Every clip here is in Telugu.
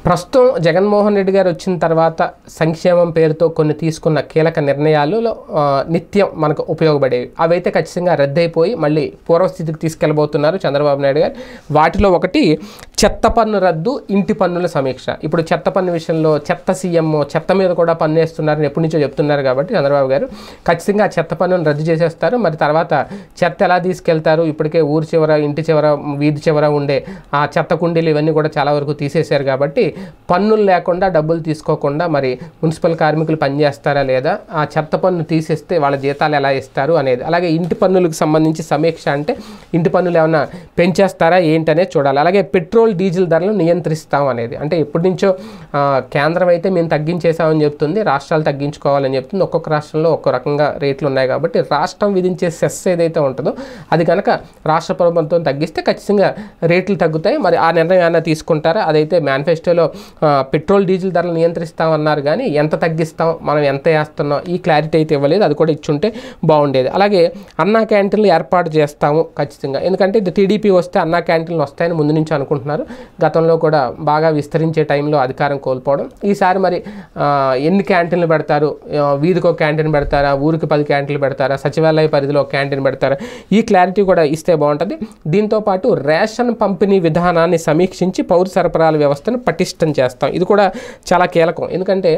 ప్రస్తుతం జగన్మోహన్ రెడ్డి గారు వచ్చిన తర్వాత సంక్షేమం పేరుతో కొన్ని తీసుకున్న కీలక నిర్ణయాలలో నిత్యం మనకు ఉపయోగపడేవి అవైతే ఖచ్చితంగా రద్దయిపోయి మళ్ళీ పూర్వస్థితికి తీసుకెళ్ళబోతున్నారు చంద్రబాబు నాయుడు గారు. వాటిలో ఒకటి చెత్త పన్ను రద్దు, ఇంటి పన్నుల సమీక్ష. ఇప్పుడు చెత్త పన్ను విషయంలో చెత్త సీఎం చెత్త మీద కూడా పన్ను వేస్తున్నారని ఎప్పటి నుంచో చెప్తున్నారు కాబట్టి చంద్రబాబు గారు ఖచ్చితంగా చెత్త పన్నును రద్దు చేసేస్తారు. మరి తర్వాత చెత్త ఎలా తీసుకెళ్తారు, ఇప్పటికే ఊరు చివర, ఇంటి చివర, వీధి చివర ఉండే ఆ చెత్త కుండీలు ఇవన్నీ కూడా చాలా వరకు తీసేశారు కాబట్టి పన్నులు లేకుండా డబ్బులు తీసుకోకుండా మరి మున్సిపల్ కార్మికులు పనిచేస్తారా లేదా, ఆ చెత్త పన్ను తీసేస్తే వాళ్ళ జీతాలు ఎలా ఇస్తారు అనేది. అలాగే ఇంటి పన్నులకు సంబంధించి సమీక్ష అంటే ఇంటి పన్నులు ఏమైనా పెంచేస్తారా ఏంటనేది చూడాలి. అలాగే పెట్రోల్ డీజిల్ ధరలు నియంత్రిస్తాం అనేది, అంటే ఎప్పటి నుంచో కేంద్రం అయితే మేము తగ్గించేసామని చెప్తుంది, రాష్ట్రాలు తగ్గించుకోవాలని చెప్తుంది. ఒక్కొక్క రాష్ట్రంలో ఒక్కో రకంగా రేట్లు ఉన్నాయి కాబట్టి రాష్ట్రం విధించే సెస్ ఏదైతే ఉంటుందో అది కనుక రాష్ట్ర ప్రభుత్వం తగ్గిస్తే ఖచ్చితంగా రేట్లు తగ్గుతాయి. మరి ఆ నిర్ణయం ఏమైనా తీసుకుంటారా, అదైతే మేనిఫెస్టోలో పెట్రోల్ డీజిల్ ధరలు నియంత్రిస్తామన్నారు కానీ ఎంత తగ్గిస్తాం, మనం ఎంత వేస్తున్నాం ఈ క్లారిటీ అయితే ఇవ్వలేదు. అది కూడా ఇచ్చుంటే బాగుండేది. అలాగే అన్నా క్యాంటీన్లు ఏర్పాటు చేస్తాము ఖచ్చితంగా, ఎందుకంటే ఇది టీడీపీ వస్తే అన్నా క్యాంటీన్లు వస్తాయని ముందు నుంచి అనుకుంటున్నారు. గతంలో కూడా బాగా విస్తరించే టైంలో అధికారం కోల్పోవడం. ఈసారి మరి ఎన్ని క్యాంటీన్లు పెడతారు, వీధికి ఒక క్యాంటీన్ పెడతారా, ఊరికి 10 క్యాంటీన్లు పెడతారా, సచివాలయ పరిధిలో ఒక క్యాంటీన్ పెడతారా, ఈ క్లారిటీ కూడా ఇస్తే బాగుంటుంది. దీంతోపాటు రేషన్ పంపిణీ విధానాన్ని సమీక్షించి పౌర సరఫరాల వ్యవస్థను పటిష్టం చేస్తాం. ఇది కూడా చాలా కీలకం, ఎందుకంటే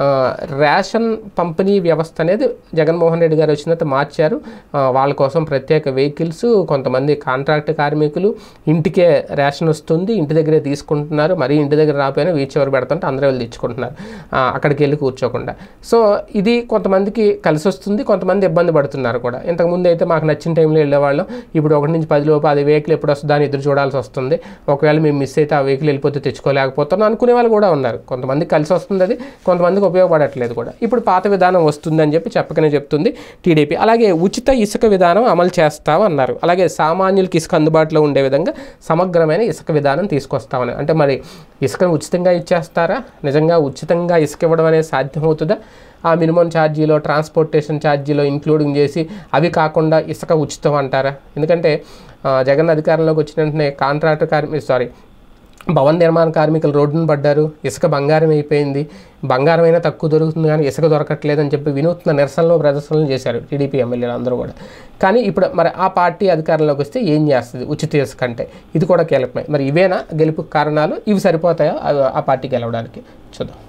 రేషన్ పంపిణీ వ్యవస్థ అనేది జగన్మోహన్ రెడ్డి గారు వచ్చినంత మార్చారు. వాళ్ళ కోసం ప్రత్యేక వెహికల్స్, కొంతమంది కాంట్రాక్ట్ కార్మికులు, ఇంటికే రేషన్ వస్తుంది, ఇంటి దగ్గరే తీసుకుంటున్నారు. మరి ఇంటి దగ్గర రాకపోయినా వీచ్ ఎవరు పెడుతుంటే అందరూ వెళ్ళి తెచ్చుకుంటున్నారు అక్కడికి వెళ్ళి కూర్చోకుండా. సో ఇది కొంతమందికి కలిసి వస్తుంది, కొంతమంది ఇబ్బంది పడుతున్నారు కూడా. ఇంతకుముందు అయితే మాకు నచ్చిన టైంలో వెళ్ళేవాళ్ళం, ఇప్పుడు 1 నుంచి 10 లోపు అది వెహికల్ ఎప్పుడు వస్తుందా అని ఎదురు చూడాల్సి వస్తుంది. ఒకవేళ మేము మిస్ అయితే ఆ వెహికల్ వెళ్ళిపోతే తెచ్చుకోలేకపోతున్నాం అనుకునే వాళ్ళు కూడా ఉన్నారు. కొంతమందికి కలిసి వస్తుంది, అది కొంతమందికి ఉపయోగపడట్లేదు కూడా. ఇప్పుడు పాత విధానం వస్తుందని చెప్పకనే చెప్తుంది టీడీపీ. అలాగే ఉచిత ఇసుక విధానం అమలు చేస్తామన్నారు. అలాగే సామాన్యులకి ఇసుక అందుబాటులో ఉండే విధంగా సమగ్రమైన ఇసుక విధానం తీసుకొస్తామని. అంటే మరి ఇసుకను ఉచితంగా ఇచ్చేస్తారా, నిజంగా ఉచితంగా ఇసుక ఇవ్వడం అనేది సాధ్యమవుతుందా? ఆ మినిమం ఛార్జీలో, ట్రాన్స్పోర్టేషన్ ఛార్జీలో ఇంక్లూడింగ్ చేసి అవి కాకుండా ఇసుక ఉచితం అంటారా? ఎందుకంటే జగన్ అధికారంలోకి వచ్చిన వెంటనే భవన నిర్మాణ కార్మికులు రోడ్డును పడ్డారు, ఇసుక బంగారం అయిపోయింది, బంగారం అయినా తక్కువ దొరుకుతుంది కానీ ఇసుక దొరకట్లేదని చెప్పి వినూత్న నిరసనలు ప్రదర్శనలు చేశారు టీడీపీ ఎమ్మెల్యేలు అందరూ కూడా. కానీ ఇప్పుడు మరి ఆ పార్టీ అధికారంలోకి వస్తే ఏం చేస్తుంది ఉచిత ఇసుక అంటే? ఇది కూడా కీలకమే. మరి ఇవేనా గెలుపు కారణాలు? ఇవి సరిపోతాయా ఆ పార్టీ గెలవడానికి? చూద్దాం.